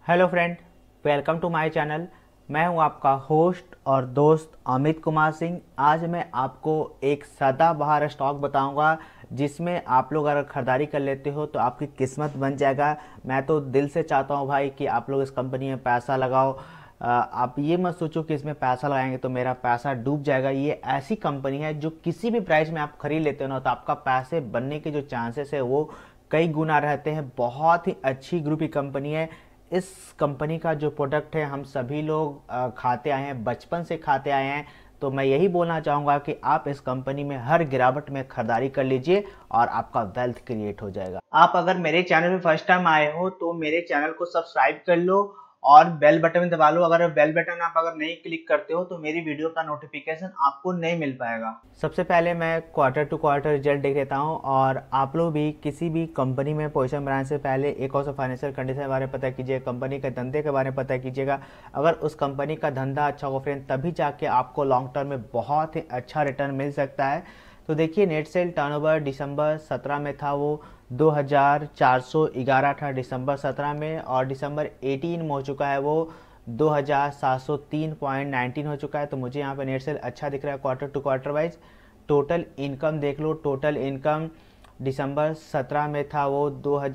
Hello friend, welcome to my channel. मैं हूं आपका होस्ट और दोस्त अमित कुमार सिंह। आज मैं आपको एक सदाबहार स्टॉक बताऊंगा जिसमें आप लोग अगर ख़रीदारी कर लेते हो तो आपकी किस्मत बन जाएगा। मैं तो दिल से चाहता हूं भाई कि आप लोग इस कंपनी में पैसा लगाओ। आप ये मत सोचो कि इसमें पैसा लगाएंगे तो मेरा पैसा डूब जाएगा। ये ऐसी कंपनी है जो किसी भी प्राइस में आप खरीद लेते हो ना तो आपका पैसे बनने के जो चांसेस है वो कई गुना रहते हैं। बहुत ही अच्छी ग्रुप की कंपनी है। इस कंपनी का जो प्रोडक्ट है हम सभी लोग खाते आए हैं, बचपन से खाते आए हैं। तो मैं यही बोलना चाहूँगा कि आप इस कंपनी में हर गिरावट में खरीदारी कर लीजिए और आपका वेल्थ क्रिएट हो जाएगा। आप अगर मेरे चैनल में फर्स्ट टाइम आए हो तो मेरे चैनल को सब्सक्राइब कर लो और बेल बटन दबा लो। अगर बेल बटन आप अगर नहीं क्लिक करते हो तो मेरी वीडियो का नोटिफिकेशन आपको नहीं मिल पाएगा। सबसे पहले मैं क्वार्टर टू क्वार्टर रिजल्ट देख लेता हूँ और आप लोग भी किसी भी कंपनी में पोजीशन बनाने से पहले एक और फाइनेंशियल कंडीशन के बारे में पता कीजिए, कंपनी के धंधे के बारे में पता कीजिएगा। अगर उस कंपनी का धंधा अच्छा हो फ्रेंड तभी जाके आपको लॉन्ग टर्म में बहुत ही अच्छा रिटर्न मिल सकता है। तो देखिए, नेट सेल टर्नओवर दिसंबर 17 में था वो 2411 था दिसंबर 17 में, और दिसंबर 18 में हो चुका है वो 2703.19 हो चुका है। तो मुझे यहाँ पे नेट सेल अच्छा दिख रहा है quarter to quarter wise. Total income देख लो, टोटल इनकम दिसंबर 17 में था वो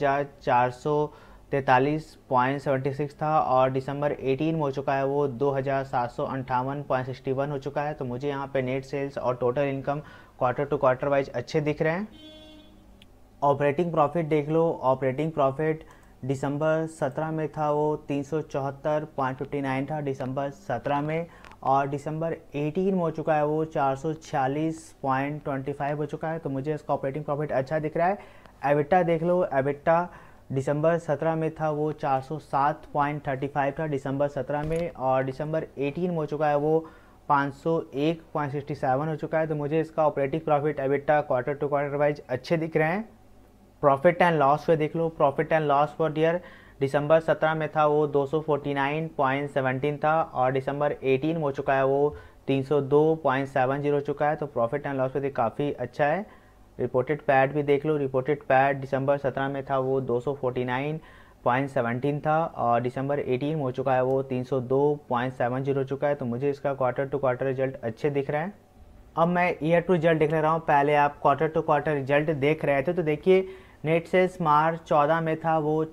2443.76 था, और दिसंबर 18 में हो चुका है वो 2758.61 हो चुका है। तो मुझे यहाँ पे नेट सेल्स और total income quarter to quarter wise अच्छे दिख रहे हैं। ऑपरेटिंग प्रॉफिट देख लो, ऑपरेटिंग प्रॉफिट दिसंबर 17 में था वो 374.59 था दिसंबर 17 में, और दिसंबर 18 में हो चुका है वो 446.25 हो चुका है। तो मुझे इसका ऑपरेटिंग प्रॉफिट अच्छा दिख रहा है। एबिटा देख लो, एबिटा दिसंबर 17 में था वो 407.35 था दिसंबर 17 में, और दिसंबर 18 में हो चुका है वो 501.67 हो चुका है। तो मुझे इसका operating profit EBITDA quarter to quarter wise अच्छे दिख रहे हैं। प्रॉफिट एंड लॉस पे देख लो, profit and loss for year December 17 में था वो 249.17 था, और दिसंबर 18 में हो चुका है वो 302.70 हो चुका है। तो प्रॉफिट एंड लॉस पे काफ़ी अच्छा है। रिपोर्टेड पैड भी देख लो, रिपोर्टेड पैड दिसंबर 17 में था वो 249.17 था, और दिसंबर 18 में हो चुका है वो 302.70 हो चुका है। तो मुझे इसका क्वार्टर टू क्वार्टर रिजल्ट अच्छे दिख रहे हैं। अब मैं ईयर टू रिजल्ट देख ले रहा हूँ। पहले आप क्वार्टर टू क्वार्टर रिजल्ट देख रहे थे तो देखिए, नेट सेल्स मार्च 14 में था वो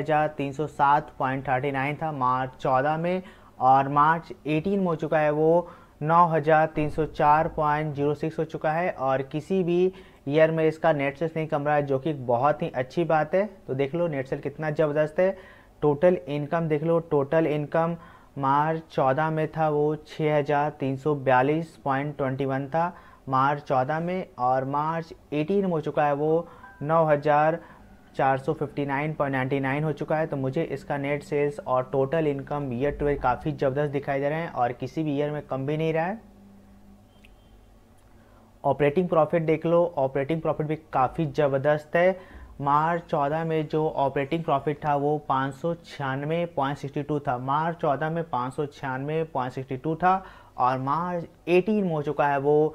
6307.39 था मार्च 14 में, और मार्च 18 में हो चुका है वो 9304.06 हो चुका है। और किसी भी ईयर में इसका नेट सेल्स नहीं कम रहा है, जो कि बहुत ही अच्छी बात है। तो देख लो नेट सेल कितना ज़बरदस्त है। टोटल इनकम देख लो, टोटल इनकम मार्च 14 में था वो 6342.21 था मार्च 14 में, और मार्च 18 में हो चुका है वो 9459.99 हो चुका है। तो मुझे इसका नेट सेल्स और total income year to year काफ़ी ज़बरदस्त दिखाई दे रहे हैं और किसी भी ईयर में कम भी नहीं रहा है। ऑपरेटिंग प्रॉफिट देख लो, ऑपरेटिंग प्रॉफिट भी काफ़ी ज़बरदस्त है। मार्च 14 में जो ऑपरेटिंग प्रॉफिट था वो 596.62 था, मार्च 14 में 596.62 था, और मार्च 18 में हो चुका है वो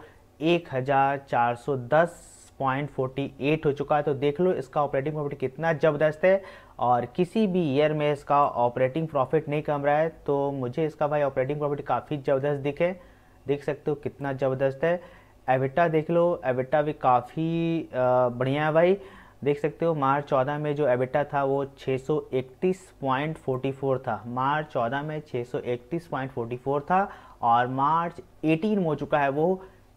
1410.48 हो चुका है। तो देख लो इसका ऑपरेटिंग प्रॉफिट कितना ज़बरदस्त है और किसी भी ईयर में इसका ऑपरेटिंग प्रॉफिट नहीं कम रहा है। तो मुझे इसका भाई ऑपरेटिंग प्रॉफिट काफ़ी ज़बरदस्त देख सकते हो कितना ज़बरदस्त है। एबिटा देख लो, एबिटा भी काफ़ी बढ़िया है भाई। देख सकते हो मार्च 14 में जो एबिटा था वो 631.44 था, मार्च 14 में 631.44 था, और मार्च 18 में हो चुका है वो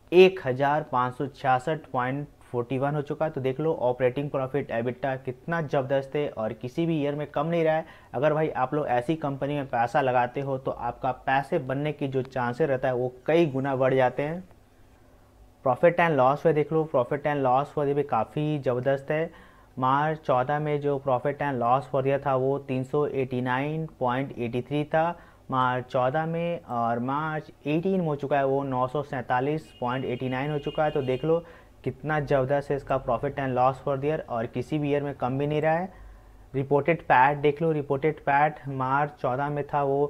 1566.41 हो चुका है। तो देख लो ऑपरेटिंग प्रॉफिट एबिटा कितना ज़बरदस्त है और किसी भी ईयर में कम नहीं रहा है। अगर भाई आप लोग ऐसी कंपनी में पैसा लगाते हो तो आपका पैसे बनने की जो चांसेस रहता है वो कई गुना बढ़ जाते हैं। प्रॉफिट एंड लॉस पे देख लो, profit and loss for year भी काफ़ी ज़बरदस्त है। मार्च 14 में जो profit and loss for year था वो 389.83 था मार्च 14 में, और मार्च 18 में हो चुका है वो 947.89 हो चुका है। तो देख लो कितना ज़बरदस्त है इसका profit and loss for year और किसी भी ईयर में कम भी नहीं रहा है। रिपोर्टेड पैट देख लो, रिपोर्टेड पैट मार्च 14 में था वो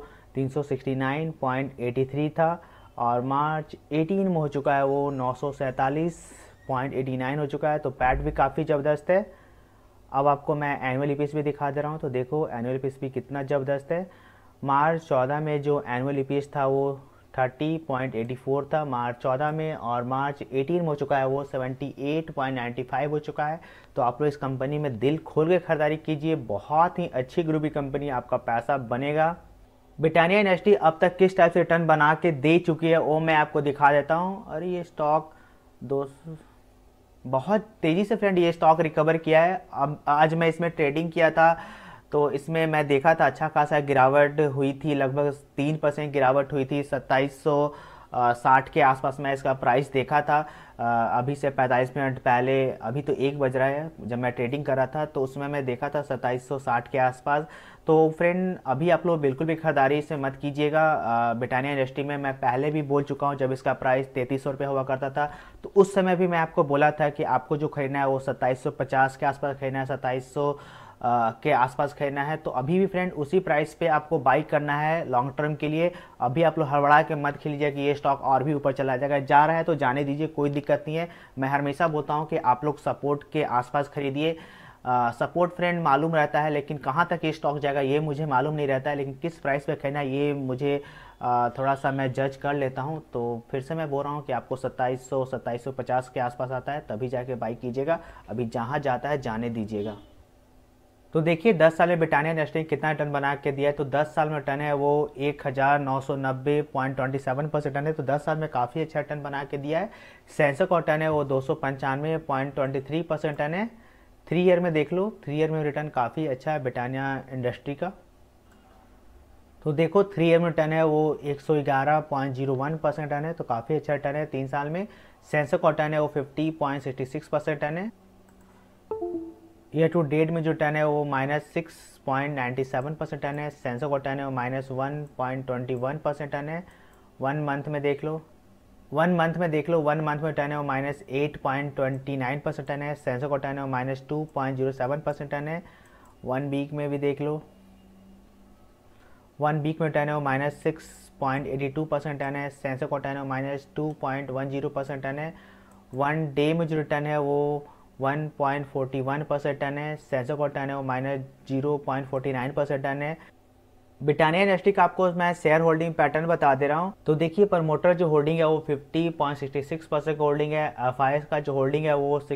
369.83 था, और मार्च 18 में हो चुका है वो 947.89 हो चुका है। तो पैट भी काफ़ी ज़बरदस्त है। अब आपको मैं एनुअल ईपीएस भी दिखा दे रहा हूँ। तो देखो एनुअल ईपीएस भी कितना ज़बरदस्त है। मार्च 14 में जो एनुअल ईपीएस था वो 30.84 था मार्च 14 में, और मार्च 18 में हो चुका है वो 78.95 हो चुका है। तो आप लोग इस कंपनी में दिल खोल के खरीदारी कीजिए, बहुत ही अच्छी ग्रुप की कंपनी, आपका पैसा बनेगा। ब्रिटानिया इंडस्ट्री अब तक किस टाइप से रिटर्न बना के दे चुकी है वो मैं आपको दिखा देता हूँ। और ये स्टॉक दो बहुत तेज़ी से फ्रेंड ये स्टॉक रिकवर किया है। अब आज मैं इसमें ट्रेडिंग किया था तो इसमें मैं देखा था अच्छा खासा गिरावट हुई थी, लगभग 3% गिरावट हुई थी। 2760 के आसपास मैं इसका प्राइस देखा था। अभी से 45 मिनट पहले, अभी तो 1 बज रहा है, जब मैं ट्रेडिंग कर रहा था तो उसमें मैं देखा था 2760 के आसपास। तो फ्रेंड अभी आप लोग बिल्कुल भी खरीदारी से मत कीजिएगा। ब्रिटानिया इंडस्ट्री में मैं पहले भी बोल चुका हूँ, जब इसका प्राइस 3300 रुपये हुआ करता था तो उस समय भी मैं आपको बोला था कि आपको जो खरीदना है वो 2750 के आसपास खरीदना है, 2700 के आसपास खरीदना है। तो अभी भी फ्रेंड उसी प्राइस पे आपको बाई करना है लॉन्ग टर्म के लिए। अभी आप लोग हड़बड़ा के मत खेलिए कि ये स्टॉक और भी ऊपर चला जाएगा, जा रहा है तो जाने दीजिए, कोई दिक्कत नहीं है। मैं हमेशा बोलता हूँ कि आप लोग सपोर्ट के आसपास खरीदिए। सपोर्ट फ्रेंड मालूम रहता है, लेकिन कहाँ तक ये स्टॉक जाएगा ये मुझे मालूम नहीं रहता है, लेकिन किस प्राइस पे खरीदना ये मुझे थोड़ा सा मैं जज कर लेता हूँ। तो फिर से मैं बोल रहा हूँ कि आपको 2750 के आसपास आता है तभी जाके बाई कीजिएगा, अभी जहाँ जाता है जाने दीजिएगा। तो देखिए 10 साल में ब्रिटानिया इंडस्ट्री कितना रिटर्न बना के दिया है। तो 10 साल में रिटर्न है वो 1990.27% रिटर्न है। तो 10 साल में काफ़ी अच्छा रिटर्न बना के दिया है। सेंसेक्स का रिटर्न है वो 295.23% रिटर्न है। 3 ईयर में देख लो, 3 ईयर में रिटर्न काफ़ी अच्छा है ब्रिटानिया इंडस्ट्री का। तो देखो 3 ईयर में रिटर्न है वो 111.01% रिटर्न है, तो काफ़ी अच्छा रिटर्न है 3 साल में। सेंसेक्स का रिटर्न है वो 50.66% रिटर्न है। ईयर टू डेट में जो टर्न है वो -6.97% टर्न है। सेंसेक्स का टर्न है वो -1.21% टर्न है। 1 मंथ में देख लो, 1 मंथ में देख लो, 1 मंथ में टर्न है वो -8.29% टर्न है। सेंसेक्स का टर्न है वो -2.07% टर्न है। 1 वीक में भी देख लो, 1 वीक में टर्न है वो -6.82% टर्न है। सेंसेक्स का टर्न है वो -2.10% टर्न है। 1 डे में जो रिटर्न है वो 1.41% टर्न है। सेंसेक्स का टर्न है वो -0.49% टर्न है। ब्रिटानिया इंडस्ट्री का आपको मैं शेयर होल्डिंग पैटर्न बता दे रहा हूँ। तो देखिए प्रमोटर जो होल्डिंग है वो 50.66% का होल्डिंग है। एफआईएस का जो होल्डिंग है वो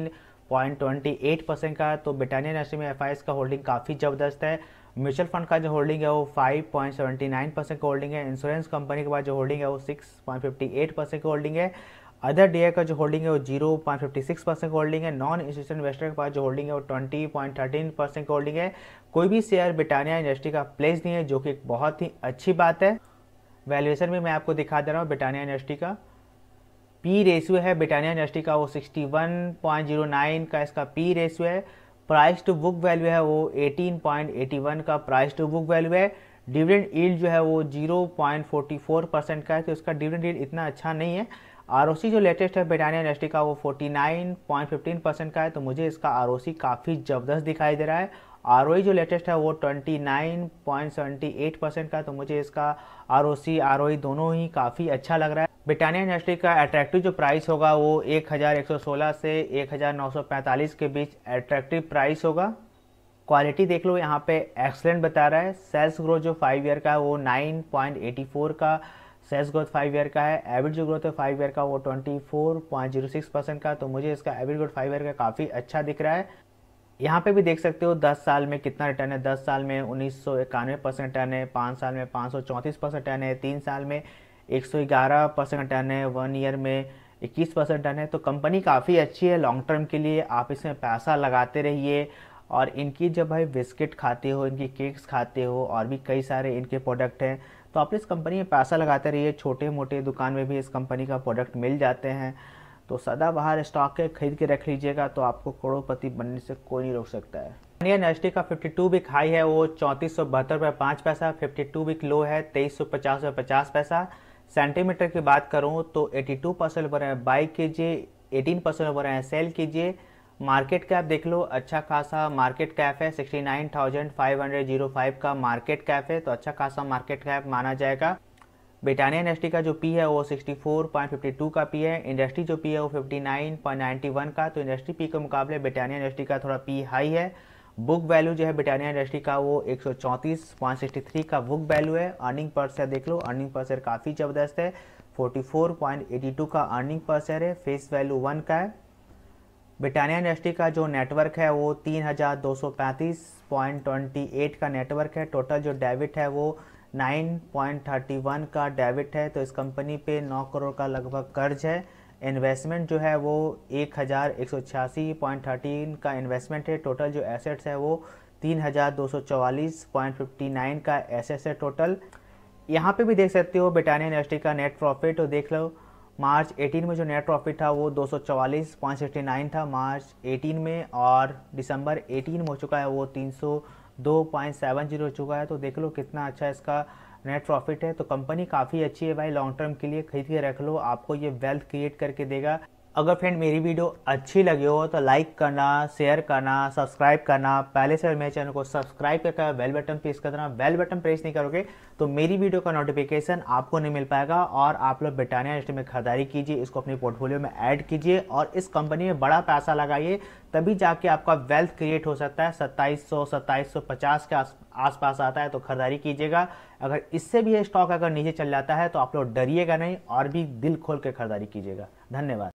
16.28% का। तो ब्रिटानिया इंडस्ट्री में एफआईएस का होल्डिंग काफ़ी ज़बरदस्त है। म्यूचुअल फंड का जो होल्डिंग है वो 5.79% का होल्डिंग है। इंश्योरेंस कंपनी के पास जो होल्डिंग है वो 6.58% का होल्डिंग है। अदर डीआई का जो होल्डिंग है वो 0.56% का होल्डिंग है। नॉन इंस्टीट्यूशनल इन्वेस्टर के पास जो होल्डिंग है वो 20.13% का होल्डिंग है। कोई भी शेयर ब्रिटानिया इंडस्ट्री का प्लेस नहीं है, जो कि एक बहुत ही अच्छी बात है। वैल्यूएशन में मैं आपको दिखा दे रहा हूँ ब्रिटानिया इंडस्ट्री का। पी रेशियो है ब्रिटानिया इंडस्ट्री का वो 61.09 का इसका पी रेशियो है। प्राइस टू बुक वैल्यू है वो 18.81 का प्राइस टू बुक वैल्यू है। डिविडेंड यील्ड जो है वो 0.44% का है, तो इसका डिविडेंड यील्ड इतना अच्छा नहीं है। आरओसी जो लेटेस्ट है ब्रिटानिया इंडस्ट्री का वो 49.15% का है, तो मुझे इसका आरओसी काफ़ी ज़बरदस्त दिखाई दे रहा है। आरओई जो लेटेस्ट है वो 29.78% का है, तो मुझे इसका आरओसी आरओई दोनों ही काफ़ी अच्छा लग रहा है। ब्रिटानिया इंडस्ट्री का अट्रैक्टिव जो प्राइस होगा वो 1116 से 1945 के बीच अट्रैक्टिव प्राइस होगा। क्वालिटी देख लो यहाँ पे एक्सलेंट बता रहा है। सेल्स ग्रोथ जो 5 ईयर का है वो 9.84 का सेल्स ग्रोथ 5 ईयर का है। एवरेज जो ग्रोथ है 5 ईयर का वो 24.06% का, तो मुझे इसका एवरेज ग्रोथ 5 ईयर का काफ़ी अच्छा दिख रहा है। यहाँ पे भी देख सकते हो 10 साल में कितना रिटर्न है। 10 साल में 1991% रिटर्न है, 5 साल में 534% रिटर्न है, 3 साल में 111% रिटर्न है, 1 ईयर में 21% रिटर्न है। तो कंपनी काफ़ी अच्छी है लॉन्ग टर्म के लिए, आप इसमें पैसा लगाते रहिए। और इनकी जब भाई बिस्किट खाते हो, इनकी केक्स खाते हो, और भी कई सारे इनके प्रोडक्ट हैं, तो आप इस कंपनी में पैसा लगाते रहिए। छोटे मोटे दुकान में भी इस कंपनी का प्रोडक्ट मिल जाते हैं। तो सदाबहार स्टॉक है, खरीद के रख लीजिएगा, तो आपको करोड़पति बनने से कोई नहीं रोक सकता है। ब्रिटानिया इंडस्ट्री का 52 वीक हाई है वो 3472.05 रुपये, 52 वीक लो है 2350.50। सेंटीमीटर की बात करूँ तो 82% ऊपर है बाई कीजिए, 18% ऊपर है सेल कीजिए। मार्केट कैप देख लो, अच्छा खासा मार्केट कैप है, 69,505 का मार्केट कैप है, तो अच्छा खासा मार्केट कैप माना जाएगा। ब्रिटानिया इंडस्ट्री का जो पी है वो 64.52 का पी है। इंडस्ट्री जो पी है वो 59.91 का। तो इंडस्ट्री पी के मुकाबले ब्रिटानिया इंडस्ट्री का थोड़ा पी हाई है। बुक वैल्यू जो है ब्रिटानिया इंडस्ट्री का वो 134.63 का बुक वैल्यू है। अर्निंग पर शेयर देख लो, अर्निंग पर शेयर काफ़ी ज़बरदस्त है, 44.82 का अर्निंग पर शेयर है। फेस वैल्यू 1 का है। ब्रिटानिया इंडस्ट्री का जो नेटवर्क है वो 3235.28 का नेटवर्क है। टोटल जो डेबिट है वो 9.31 का डेबिट है। तो इस कंपनी पे 9 करोड़ का लगभग कर्ज है। इन्वेस्टमेंट जो है वो 1186.13 का इन्वेस्टमेंट है। टोटल जो एसेट्स है वो 3244.59 का एसेट्स है टोटल। यहाँ पे भी देख सकते हो ब्रिटानिया इंडस्ट्री का नेट प्रॉफिट, तो देख लो मार्च 18 में जो नेट प्रॉफिट था वो 244.69 था मार्च 18 में, और दिसंबर 18 में हो चुका है वो 302.70 हो चुका है। तो देख लो कितना अच्छा इसका नेट प्रॉफिट है। तो कंपनी काफ़ी अच्छी है भाई, लॉन्ग टर्म के लिए खरीद के रख लो, आपको ये वेल्थ क्रिएट करके देगा। अगर फ्रेंड मेरी वीडियो अच्छी लगी हो तो लाइक करना, शेयर करना, सब्सक्राइब करना। पहले से मेरे चैनल को सब्सक्राइब करके बेल बटन प्रेस कर देना। बेल बटन प्रेस नहीं करोगे तो मेरी वीडियो का नोटिफिकेशन आपको नहीं मिल पाएगा। और आप लोग ब्रिटानिया इंडस्ट्री में खरीदारी कीजिए, इसको अपनी पोर्टफोलियो में ऐड कीजिए और इस कंपनी में बड़ा पैसा लगाइए, तभी जाके आपका वेल्थ क्रिएट हो सकता है। 2750 के आसपास आता है तो खरीदारी कीजिएगा। अगर इससे भी ये स्टॉक अगर नीचे चल जाता है तो आप लोग डरिएगा नहीं और भी दिल खोल के खरीदारी कीजिएगा। धन्यवाद।